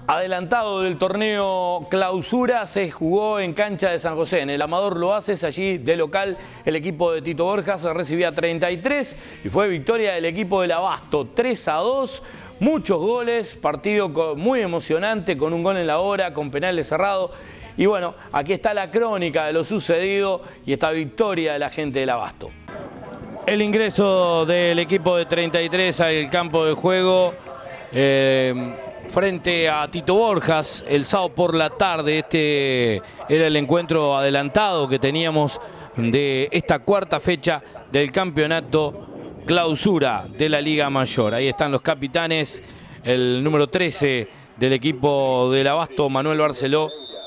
Adelantado del torneo Clausura se jugó en cancha de San José, en el Amador Loaces, allí de local el equipo de Tito Borjas recibía 33 y fue victoria del equipo del Abasto, 3-2, muchos goles, partido muy emocionante con un gol en la hora, con penales cerrados. Y bueno, aquí está la crónica de lo sucedido y esta victoria de la gente del Abasto. El ingreso del equipo de 33 al campo de juego frente a Tito Borjas el sábado por la tarde. Este era el encuentro adelantado que teníamos de esta cuarta fecha del campeonato Clausura de la Liga Mayor. Ahí están los capitanes, el número 13 del equipo del Abasto, Manuel Barceló,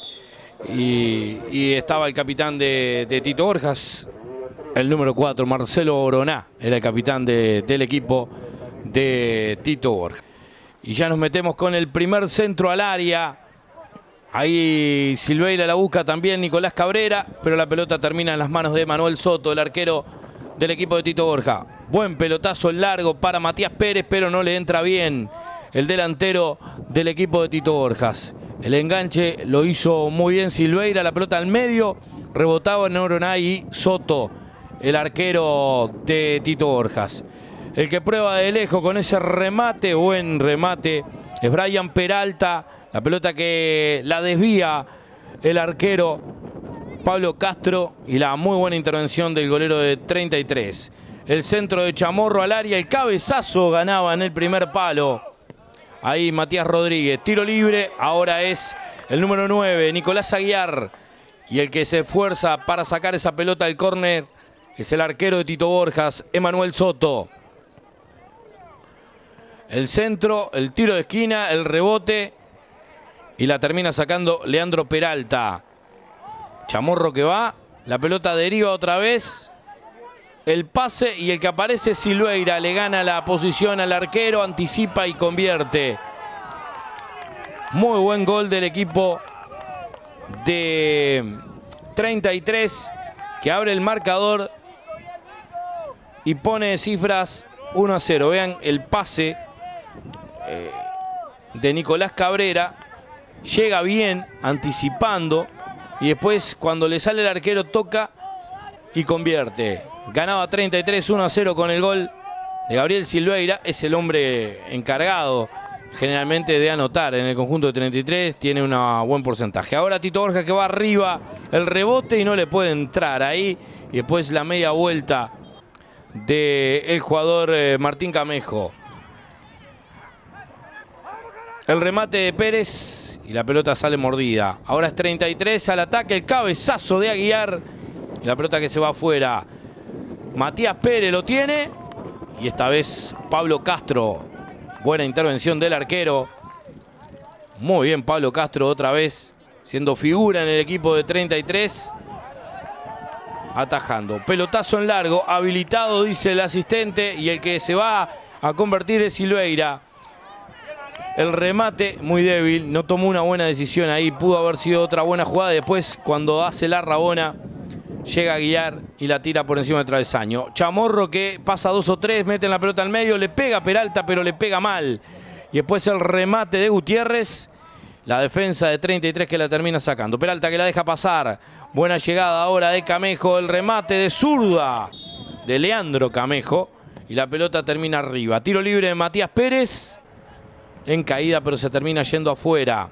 y estaba el capitán de Tito Borjas, el número 4, Marcelo Oroná, era el capitán del equipo de Tito Borjas. Y ya nos metemos con el primer centro al área. Ahí Silveira la busca también Nicolás Cabrera, pero la pelota termina en las manos de Manuel Soto, el arquero del equipo de Tito Borjas. Buen pelotazo largo para Matías Pérez, pero no le entra bien el delantero del equipo de Tito Borjas. El enganche lo hizo muy bien Silveira, la pelota al medio, rebotaba en Oroná y Soto, el arquero de Tito Borjas. El que prueba de lejos con ese remate, buen remate, es Brian Peralta. La pelota que la desvía el arquero Pablo Castro y la muy buena intervención del golero de 33. El centro de Chamorro al área, el cabezazo ganaba en el primer palo. Ahí Matías Rodríguez, tiro libre, ahora es el número 9, Nicolás Aguiar. Y el que se esfuerza para sacar esa pelota del córner es el arquero de Tito Borjas, Emanuel Soto. El centro, el tiro de esquina, el rebote y la termina sacando Leandro Peralta. Chamorro que va, la pelota deriva otra vez, el pase y el que aparece es Silveira, le gana la posición al arquero, anticipa y convierte. Muy buen gol del equipo de 33 que abre el marcador y pone cifras 1-0. Vean el pase de Nicolás Cabrera, llega bien, anticipando, y después cuando le sale el arquero toca y convierte. Ganaba 33, 1-0 con el gol de Gabriel Silveira, es el hombre encargado generalmente de anotar en el conjunto de 33, tiene un buen porcentaje. Ahora Tito Borjas que va arriba, el rebote y no le puede entrar ahí, y después la media vuelta del jugador Martín Camejo. El remate de Pérez y la pelota sale mordida. Ahora es 33 al ataque, el cabezazo de Aguiar y la pelota que se va afuera. Matías Pérez lo tiene y esta vez Pablo Castro. Buena intervención del arquero. Muy bien Pablo Castro otra vez siendo figura en el equipo de 33. Atajando. Pelotazo en largo, habilitado dice el asistente, y el que se va a convertir es Silveira. El remate muy débil, no tomó una buena decisión ahí, pudo haber sido otra buena jugada. Después cuando hace la rabona llega a guiar y la tira por encima del travesaño. Chamorro que pasa 2 o 3, mete la pelota al medio, le pega a Peralta pero le pega mal. Y después el remate de Gutiérrez, la defensa de 33 que la termina sacando. Peralta que la deja pasar, buena llegada ahora de Camejo, el remate de zurda de Leandro Camejo y la pelota termina arriba. Tiro libre de Matías Pérez. En caída, pero se termina yendo afuera.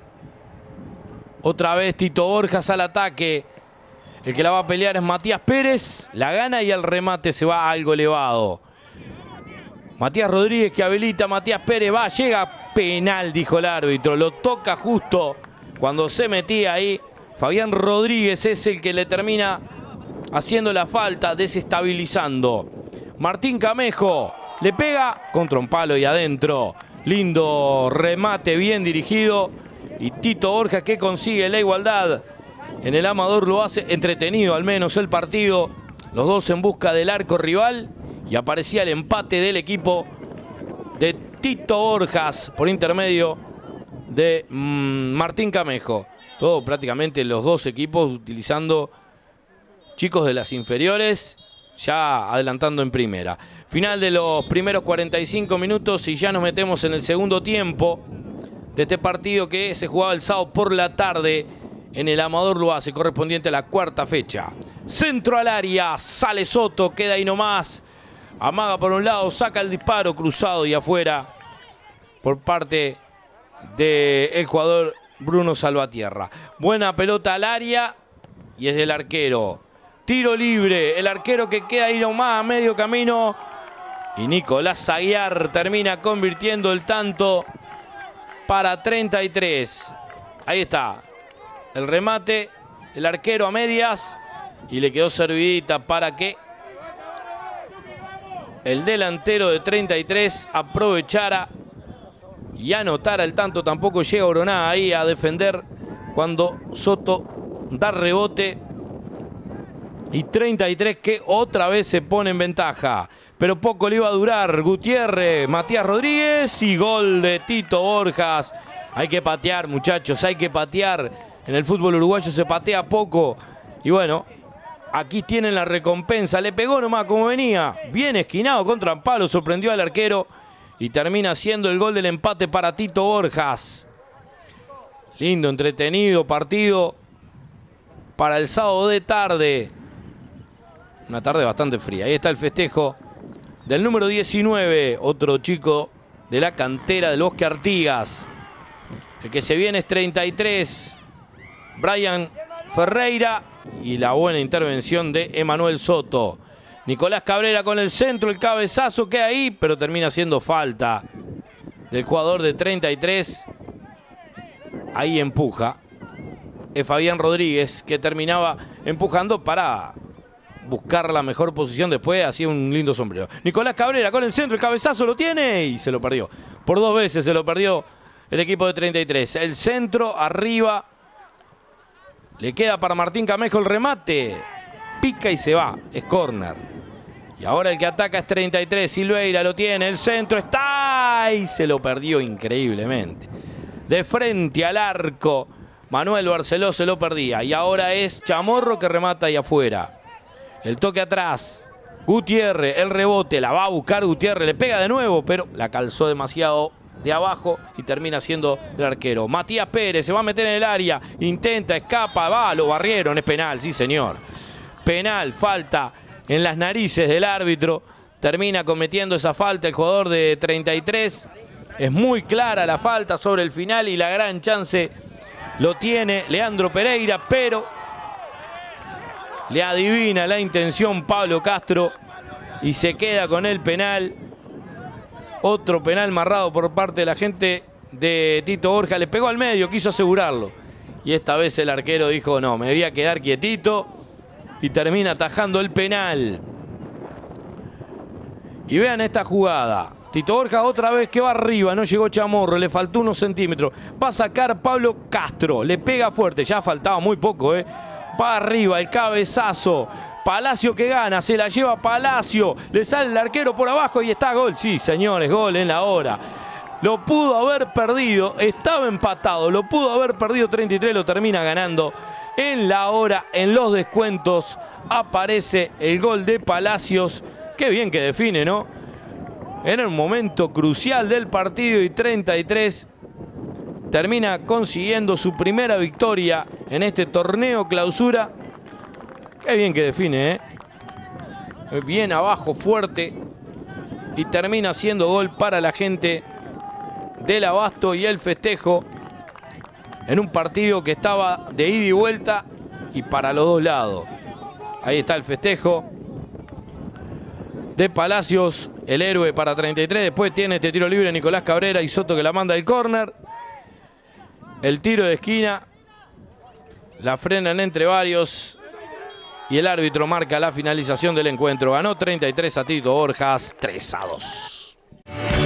Otra vez Tito Borjas al ataque. El que la va a pelear es Matías Pérez. La gana y el remate se va algo elevado. Matías Rodríguez que habilita. Matías Pérez va, llega. Penal, dijo el árbitro. Lo toca justo cuando se metía ahí. Fabián Rodríguez es el que le termina haciendo la falta, desestabilizando. Martín Camejo le pega contra un palo y adentro. Lindo remate, bien dirigido. Y Tito Borjas que consigue la igualdad. En el Amador lo hace entretenido al menos el partido. Los dos en busca del arco rival. Y aparecía el empate del equipo de Tito Borjas por intermedio de Martín Camejo. Todo prácticamente los dos equipos utilizando chicos de las inferiores, ya adelantando en primera. Final de los primeros 45 minutos y ya nos metemos en el segundo tiempo de este partido que se jugaba el sábado por la tarde en el Amador Loace, correspondiente a la cuarta fecha. Centro al área, sale Soto, queda ahí nomás. Amaga por un lado, saca el disparo cruzado y afuera por parte del jugador Bruno Salvatierra. Buena pelota al área y es del arquero. Tiro libre, el arquero que queda ahí nomás a medio camino. Y Nicolás Aguiar termina convirtiendo el tanto para 33. Ahí está el remate, el arquero a medias. Y le quedó servidita para que el delantero de 33 aprovechara y anotara el tanto. Tampoco llega Oroná ahí a defender cuando Soto da rebote. Y 33 que otra vez se pone en ventaja. Pero poco le iba a durar. Gutiérrez, Matías Rodríguez y gol de Tito Borjas. Hay que patear, muchachos, hay que patear. En el fútbol uruguayo se patea poco. Y bueno, aquí tienen la recompensa. Le pegó nomás como venía. Bien esquinado contra el palo, sorprendió al arquero. Y termina siendo el gol del empate para Tito Borjas. Lindo, entretenido partido para el sábado de tarde. Una tarde bastante fría. Ahí está el festejo del número 19. Otro chico de la cantera del Bosque Artigas. El que se viene es 33. Brian Ferreira. Y la buena intervención de Emanuel Soto. Nicolás Cabrera con el centro. El cabezazo queda ahí, pero termina siendo falta del jugador de 33. Ahí empuja. Es Fabián Rodríguez que terminaba empujando para buscar la mejor posición. Después hacía un lindo sombrero. Nicolás Cabrera con el centro, el cabezazo lo tiene y se lo perdió. Por 2 veces se lo perdió el equipo de 33. El centro arriba. Le queda para Martín Camejo el remate. Pica y se va. Es córner. Y ahora el que ataca es 33. Silveira lo tiene. El centro está y se lo perdió increíblemente. De frente al arco. Manuel Barceló se lo perdía. Y ahora es Chamorro que remata ahí afuera. El toque atrás, Gutiérrez, el rebote, la va a buscar Gutiérrez, le pega de nuevo, pero la calzó demasiado de abajo y termina siendo el arquero. Matías Pérez se va a meter en el área, intenta, escapa, va, lo barrieron, es penal, sí señor. Penal, falta en las narices del árbitro, termina cometiendo esa falta el jugador de 33. Es muy clara la falta sobre el final y la gran chance lo tiene Leandro Pereira, pero le adivina la intención Pablo Castro y se queda con el penal. Otro penal marrado por parte de la gente de Tito Borja. Le pegó al medio, quiso asegurarlo. Y esta vez el arquero dijo, no, me voy a quedar quietito. Y termina atajando el penal. Y vean esta jugada. Tito Borja otra vez que va arriba, no llegó Chamorro, le faltó unos centímetros. Va a sacar Pablo Castro, le pega fuerte, ya faltaba muy poco, Va arriba, el cabezazo. Palacio que gana, se la lleva Palacio. Le sale el arquero por abajo y está gol. Sí, señores, gol en la hora. Lo pudo haber perdido, estaba empatado. Lo pudo haber perdido 33, lo termina ganando en la hora. En los descuentos aparece el gol de Palacios. Qué bien que define, ¿no? En un momento crucial del partido y 33 termina consiguiendo su primera victoria en este torneo clausura. Qué bien que define, bien abajo, fuerte. Y termina haciendo gol para la gente del Abasto y el festejo en un partido que estaba de ida y vuelta y para los dos lados. Ahí está el festejo de Palacios, el héroe para 33. Después tiene este tiro libre Nicolás Cabrera y Soto que la manda al córner. El tiro de esquina, la frenan entre varios y el árbitro marca la finalización del encuentro. Ganó 33 a Tito Borjas, 3-2.